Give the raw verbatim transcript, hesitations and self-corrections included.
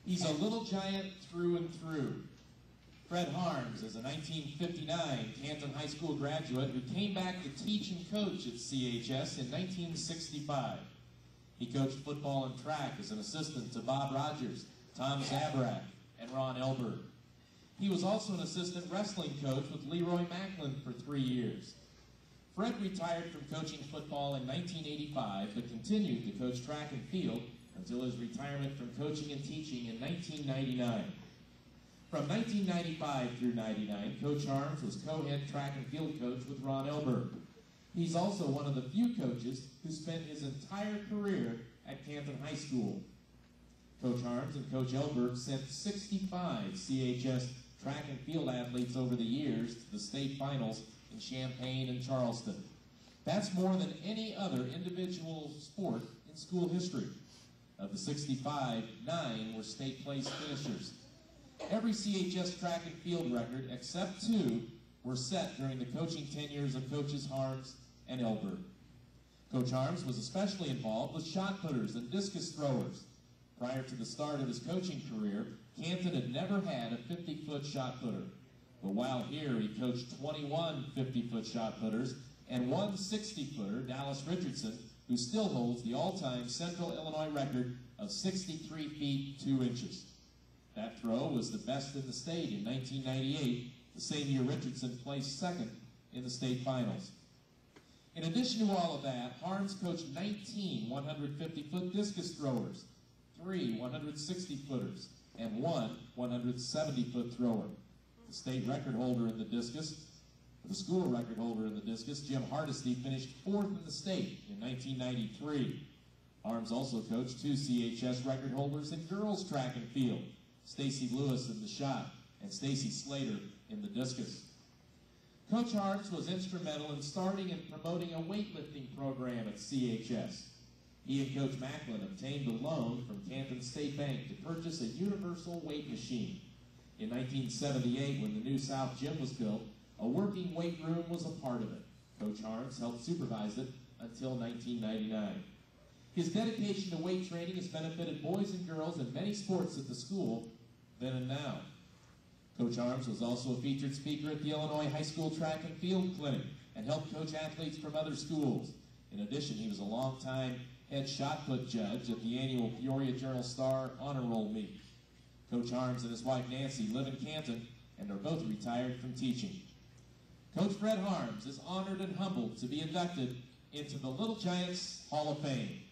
He's a little giant through and through. Fred Harms is a nineteen fifty-nine Canton High School graduate who came back to teach and coach at C H S in nineteen sixty-five. He coached football and track as an assistant to Bob Rogers, Tom Zabrak, and Ron Elberg. He was also an assistant wrestling coach with Leroy Macklin for three years. Fred retired from coaching football in nineteen eighty-five, but continued to coach track and field until his retirement from coaching and teaching in nineteen ninety-nine. From nineteen ninety-five through ninety-nine, Coach Harms was co-head track and field coach with Ron Elberg. He's also one of the few coaches who spent his entire career at Canton High School. Coach Harms and Coach Elberg sent sixty-five C H S track and field athletes over the years to the state finals in Champaign and Charleston. That's more than any other individual sport in school history. Of the sixty-five, nine were state place finishers. Every C H S track and field record, except two, were set during the coaching tenures of Coaches Harms and Elberg. Coach Harms was especially involved with shot putters and discus throwers. Prior to the start of his coaching career, Canton had never had a fifty-foot shot putter. But while here, he coached twenty-one fifty-foot shot putters and one sixty-footer, Dallas Richardson, who still holds the all-time Central Illinois record of sixty-three feet, two inches. That throw was the best in the state in nineteen ninety-eight, the same year Richardson placed second in the state finals. In addition to all of that, Harms coached nineteen one fifty-foot discus throwers, three one sixty-footers, and one one seventy-foot thrower. The state record holder in the discus, the school record holder in the discus, Jim Hardesty, finished fourth in the state in nineteen ninety-three. Harms also coached two C H S record holders in girls track and field, Stacy Lewis in the shot and Stacy Slater in the discus. Coach Harms was instrumental in starting and promoting a weightlifting program at C H S. He and Coach Macklin obtained a loan from Canton State Bank to purchase a universal weight machine. In nineteen seventy-eight, when the new South Gym was built, a working weight room was a part of it. Coach Harms helped supervise it until nineteen ninety-nine. His dedication to weight training has benefited boys and girls in many sports at the school then and now. Coach Harms was also a featured speaker at the Illinois High School Track and Field Clinic and helped coach athletes from other schools. In addition, he was a longtime head shot put judge at the annual Peoria Journal-Star Honor Roll meet. Coach Harms and his wife Nancy live in Canton and are both retired from teaching. Coach Fred Harms is honored and humbled to be inducted into the Little Giants Hall of Fame.